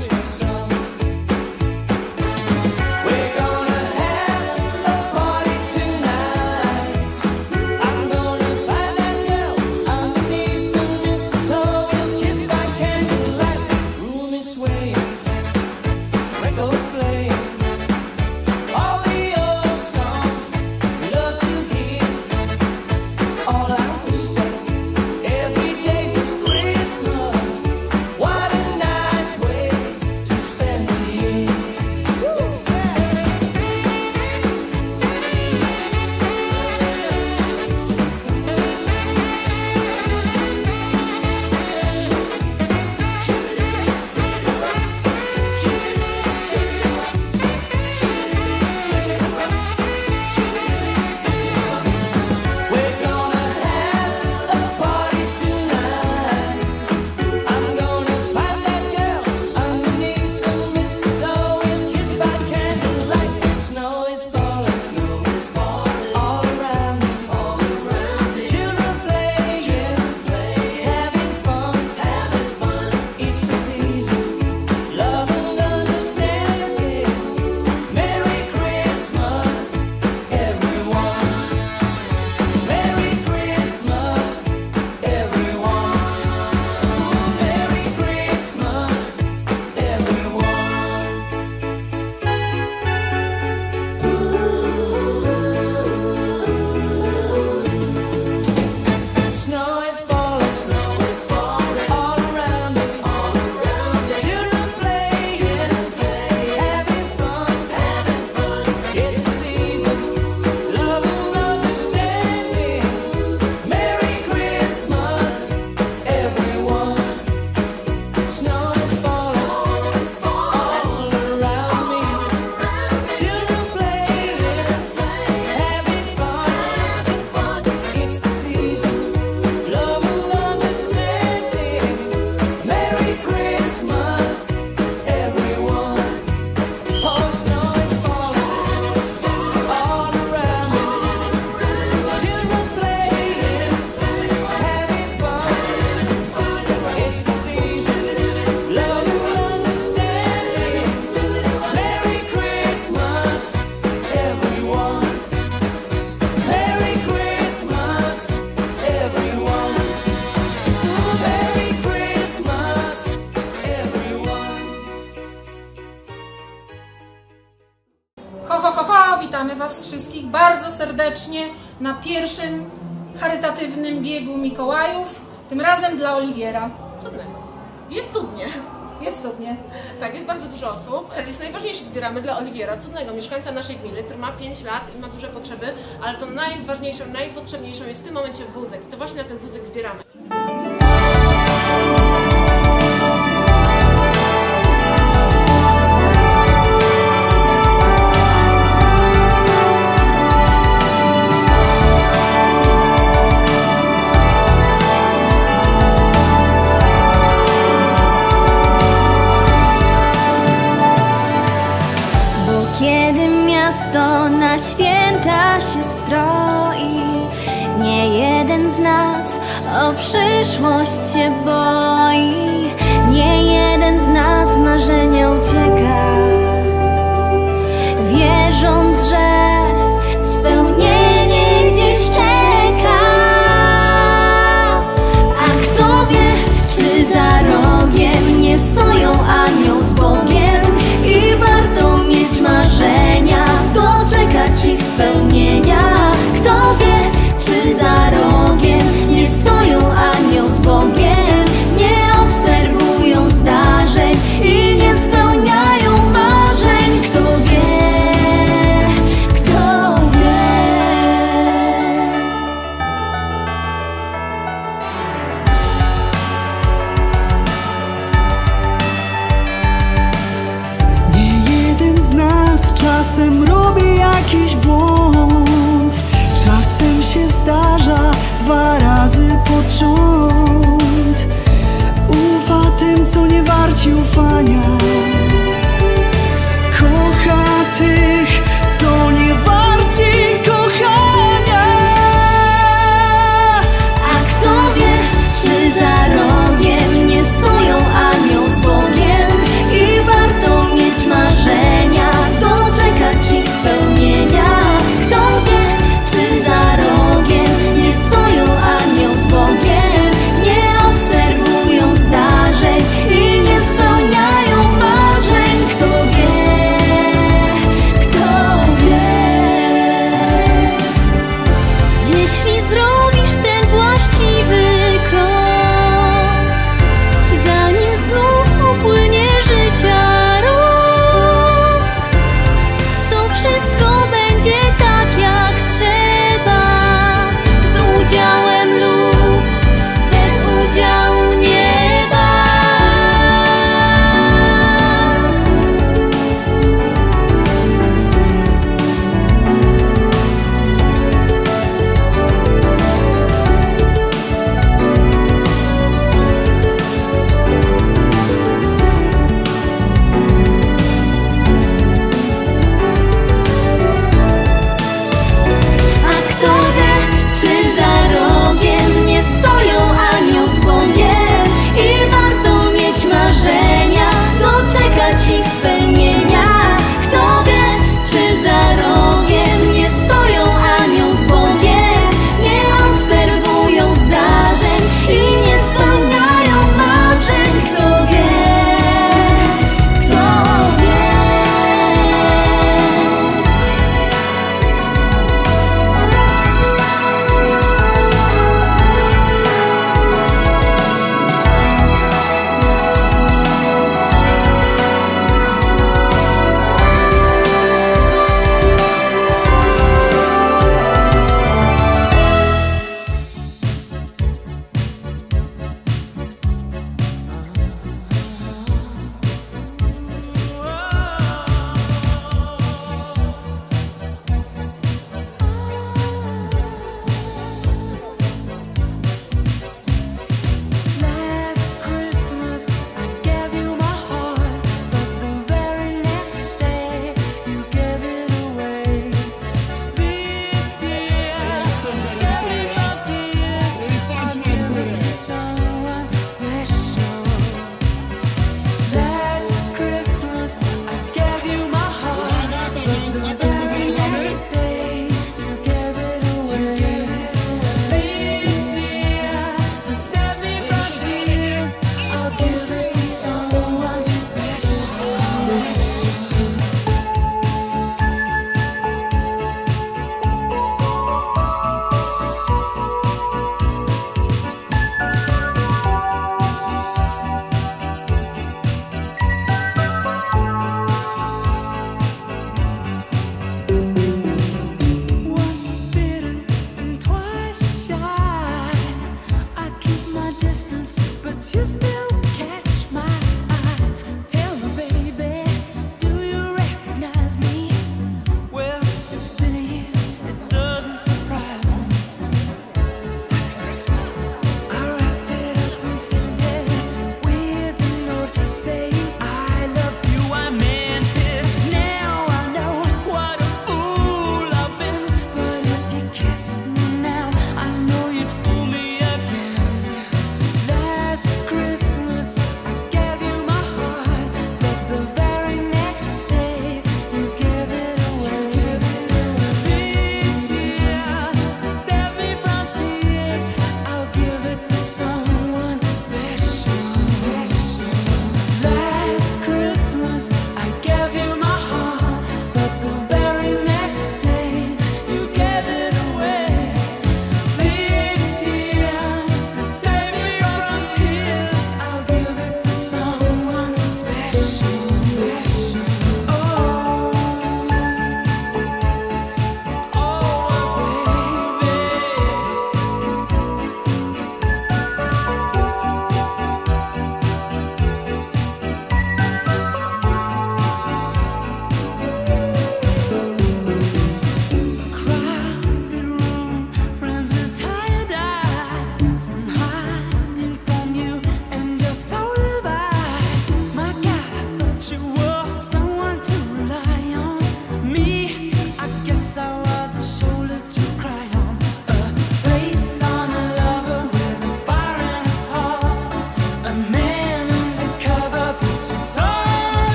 Witamy Was wszystkich bardzo serdecznie na pierwszym charytatywnym biegu Mikołajów, tym razem dla Oliwiera. Cudnego. Jest cudnie. Jest cudnie. Tak, jest bardzo dużo osób. Cel jest najważniejszy, zbieramy dla Oliwiera, cudnego mieszkańca naszej gminy, który ma 5 lat i ma duże potrzeby, ale to najważniejszą, najpotrzebniejszą jest w tym momencie wózek i to właśnie na ten wózek zbieramy. Kiedy miasto na święta się stroi, nie jeden z nas o przyszłość się boi, nie jeden z nas marzenia ucieka, wierząc, że spełnienie gdzieś czeka. A kto wie, czy za rogiem nie stoją anioł z Bogiem i warto mieć marzenia, doczekać ich spełnienia. Kto wie, czy za rogiem nie stoją anioł z Bogiem, nie obserwują zdarzeń i nie spełniają marzeń. Kto wie, kto wie. Czasem robi jakiś błąd, czasem się zdarza 2 razy pod rząd. Ufa tym, co nie warci ufania, kocha tych, co nie warci kochania. A kto wie, czy za rogiem nie stoją anioł z Bogiem i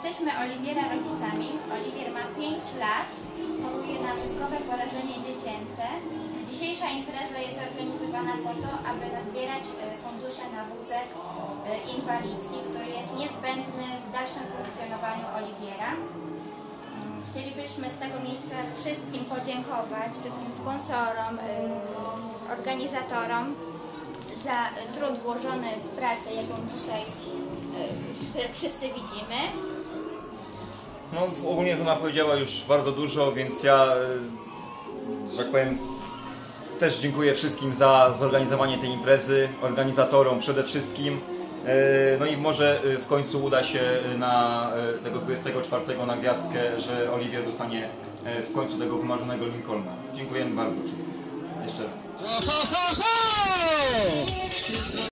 Jesteśmy Oliwiera rodzicami. Oliwier ma 5 lat, choruje na mózgowe porażenie dziecięce. Dzisiejsza impreza jest organizowana po to, aby nazbierać fundusze na wózek inwalidzki, który jest niezbędny w dalszym funkcjonowaniu Oliwiera. Chcielibyśmy z tego miejsca wszystkim podziękować, wszystkim sponsorom, organizatorom za trud włożony w pracę, jaką dzisiaj wszyscy widzimy. No ogólnie ona powiedziała już bardzo dużo, więc ja, że tak powiem, też dziękuję wszystkim za zorganizowanie tej imprezy, organizatorom przede wszystkim. No i może w końcu uda się na tego 24 na gwiazdkę, że Oliwier dostanie w końcu tego wymarzonego Lincolna. Dziękujemy bardzo wszystkim. Jeszcze raz.